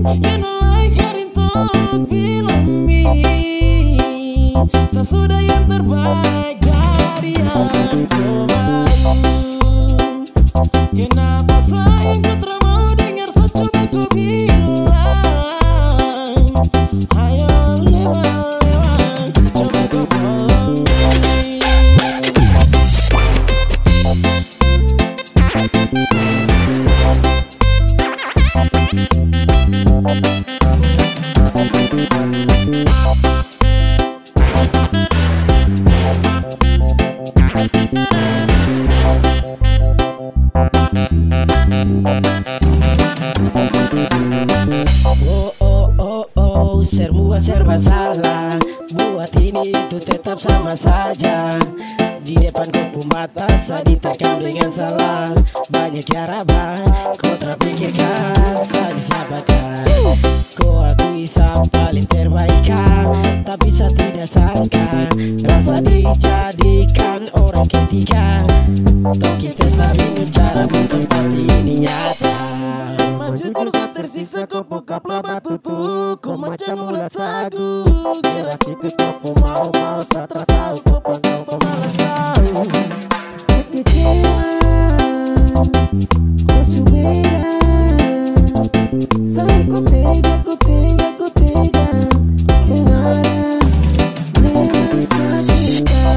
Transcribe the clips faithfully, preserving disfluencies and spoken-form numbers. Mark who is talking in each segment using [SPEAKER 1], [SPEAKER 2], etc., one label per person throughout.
[SPEAKER 1] You know like Harrington film me. Sesudah yang terbaik dari yang kau mau. Kenapa sayang ku tak mau dengar secoba ku bilang. Ayo lewat lewat, coba kau follow me. Oh oh oh oh, semua serba salah. Buat ini itu tetap sama saja. Di depan kau mata saat diterkam dengan salah. Banyak cara bang, kau terpikirkan tadi siapakah. Kau akui sang paling terbaik kan, tapi saya tidak sangka rasa dijadikan orang ketiga. Toh kita tapi cara untuk pasti ini nyata. Jujur saya tersiksa kau bokaplah batuku. Kau macam ulat sagu. Kira tikus kau mau-mau saat tak tahu kau pangkau kau malas tahu. Sekecewa kau subera. Sayang kau tega, kau tega, kau tega. Mengarah memang sakita.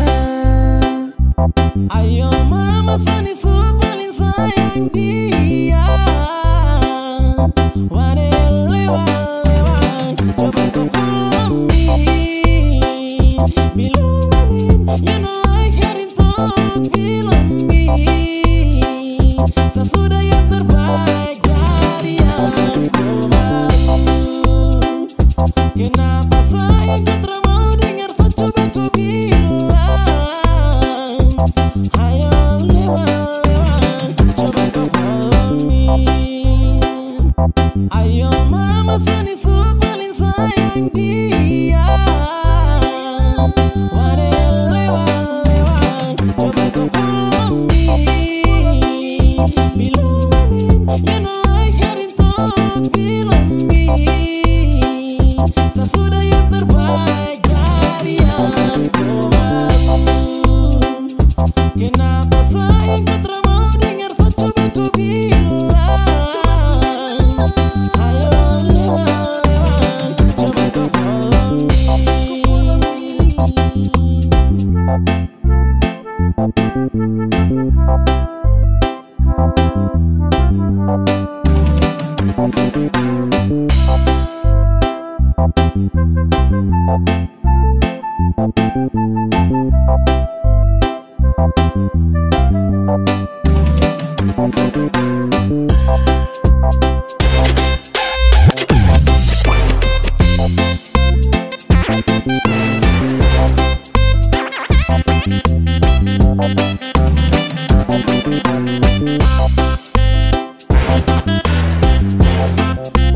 [SPEAKER 1] Ayo mama sani su paling sayang dia. Wadel lewat lewat, coba kau follow me. Bilangin, you know like Harrington film me. Sesudah yang terbaik dari yang kau mau. Kenapa sayang kau tak mau dengar secoba kau bilang. Ayo lewat lewat, coba kau follow me. Ayo mama sani su paling sayang dia. Wadel lewat lewat, coba kau follow me. Bilangin, you know like Harrington film me. Sesudah yang terbaik dari yang kau mau. Kenapa sayang kau tak mau dengar secoba kau bilang.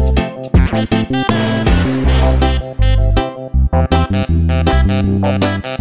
[SPEAKER 1] Bye.